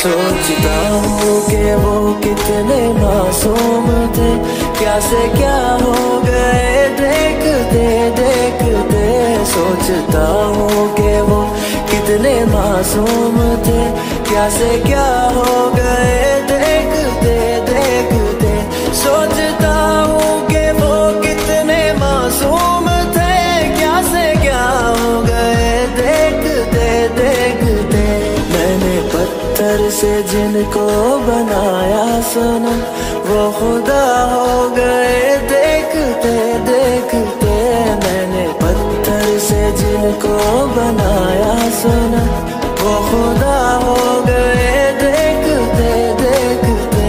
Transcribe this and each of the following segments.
सोचता हूँ कि वो कितने मासूम थे, क्या से क्या हो गए देखते देखते। सोचता हूँ कि वो कितने मासूम थे, क्या से क्या हो गए देखते देखते। सोचता हूँ कि वो कितने मासूम थे, क्या से क्या हो गए देखते देखते। मैंने पत्थर से जिनको बनाया सनम, वो खुदा हो गए देखते देखते। मैंने पत्थर से जिनको बनाया सनम, वो खुदा हो गए देखते देखते।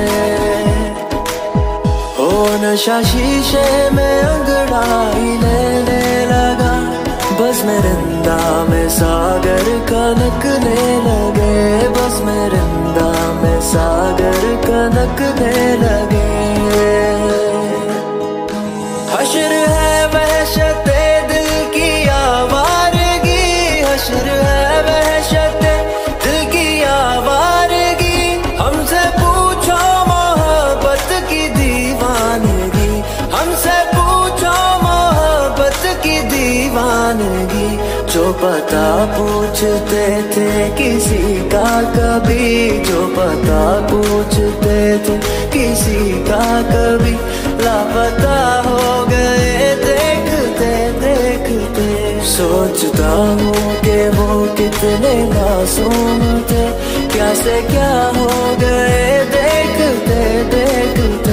हो नशा शीशे में अंगड़ाई लेने लगा, बस मेरिंदा में सागर कनकने लगे, बस मेरिंदा में सागर कनकने लगे। हश्र है वहशते दिल की आवारगी, हश्र है वहशते दिल की आवारगी। हमसे पूछो मोहब्बत की दीवानगी, हमसे पूछो मोहब्बत की दीवानगी। जो पता पूछते थे किसी का कभी, जो पता पूछते थे किसी का कभी, लापता हो गए देखते देखते। सोचता हूँ कि वो कितने मासूम थे, क्या से क्या हो गए देखते देखते।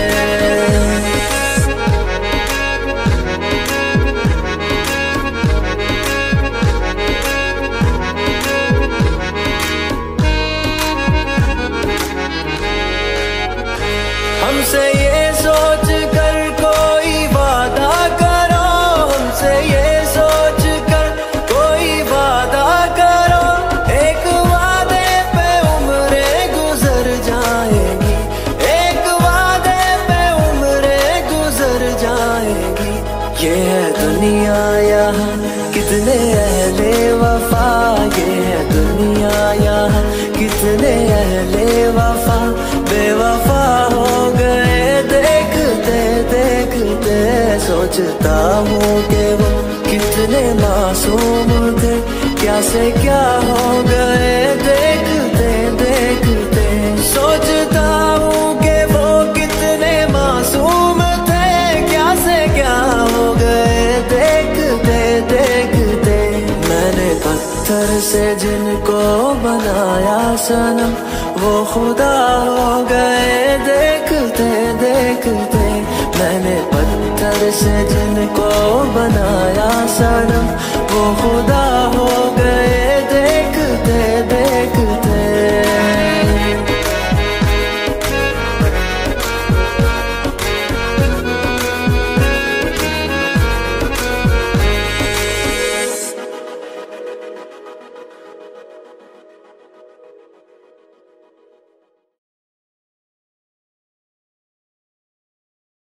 हमसे ये सोच कर कोई वादा करो, हमसे ये सोच कर कोई वादा करो। एक वादे पे उम्रें गुजर जाएगी, एक वादे पे उम्रें गुजर जाएगी। ये है दुनिया यहाँ कितने अहले वफा, ये है दुनिया यहाँ कितने अहले वफा, बेवफा हो गए देखते देखते। सोचता हूँ कि वो कितने मासूम थे, क्या से क्या हो गए देखते देखते। सोचता हूँ कि वो कितने मासूम थे, क्या से क्या हो गए देखते देखते। मैंने पत्थर से जिनको बनाया सनम, वो खुदा हो गए देखते देखते। मैंने पत्थर से जिनको बनाया सनम, वो खुदा हो गए देखते देखते।